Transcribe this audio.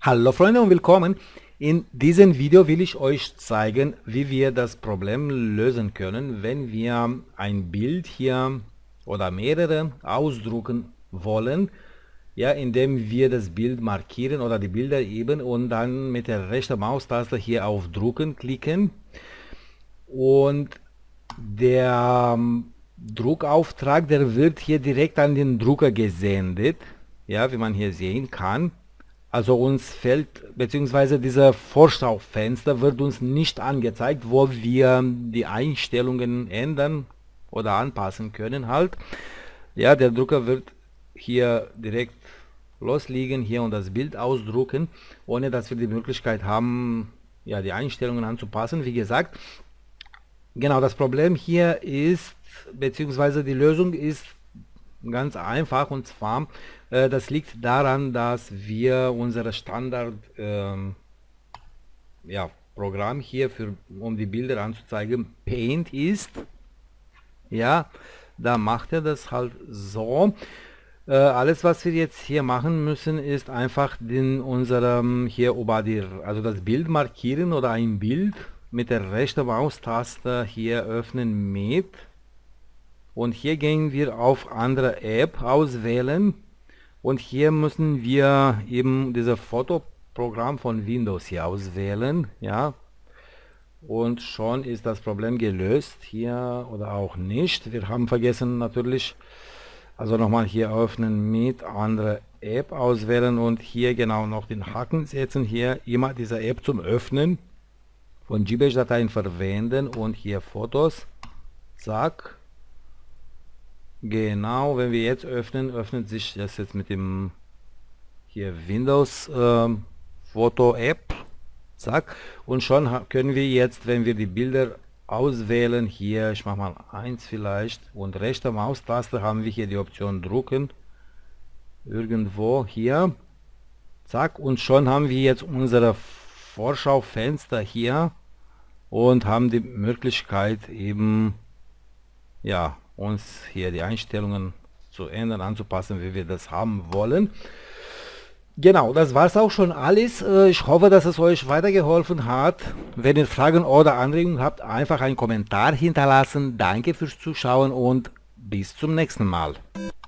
Hallo Freunde und willkommen. In diesem Video will ich euch zeigen, wie wir das Problem lösen können, wenn wir ein Bild hier oder mehrere ausdrucken wollen, ja, indem wir das Bild markieren oder die Bilder eben und dann mit der rechten Maustaste hier auf Drucken klicken und der Druckauftrag, der wird hier direkt an den Drucker gesendet, ja, wie man hier sehen kann. Also uns fällt, beziehungsweise dieser Vorschaufenster wird uns nicht angezeigt, wo wir die Einstellungen ändern oder anpassen können halt. Ja, der Drucker wird hier direkt loslegen hier und das Bild ausdrucken, ohne dass wir die Möglichkeit haben, ja, die Einstellungen anzupassen. Wie gesagt, genau, das Problem hier ist, beziehungsweise die Lösung ist ganz einfach, und zwar, das liegt daran, dass wir unser Standard ja, Programm hier, um die Bilder anzuzeigen, Paint ist. Ja, da macht er das halt so. Alles, was wir jetzt hier machen müssen, ist einfach unserem hier also das Bild markieren oder ein Bild mit der rechten Maustaste hier öffnen mit. Und hier gehen wir auf andere App auswählen und hier müssen wir eben dieses Fotoprogramm von Windows hier auswählen, ja, und schon ist das Problem gelöst hier oder auch nicht. Wir haben vergessen natürlich, also nochmal hier öffnen mit andere App auswählen und hier genau noch den Haken setzen, hier immer diese App zum Öffnen von GBage-Dateien verwenden und hier Fotos, zack. Genau, wenn wir jetzt öffnen, öffnet sich das jetzt mit dem hier Windows Foto App, zack, und schon können wir jetzt, wenn wir die Bilder auswählen, hier, ich mache mal 1 vielleicht, und rechte Maustaste haben wir hier die Option drucken, irgendwo hier, zack, und schon haben wir jetzt unsere Vorschaufenster hier und haben die Möglichkeit eben, ja, uns hier die Einstellungen zu ändern, anzupassen, wie wir das haben wollen. Genau, das war es auch schon alles. Ich hoffe, dass es euch weitergeholfen hat. Wenn ihr Fragen oder Anregungen habt, einfach einen Kommentar hinterlassen. Danke fürs Zuschauen und bis zum nächsten Mal.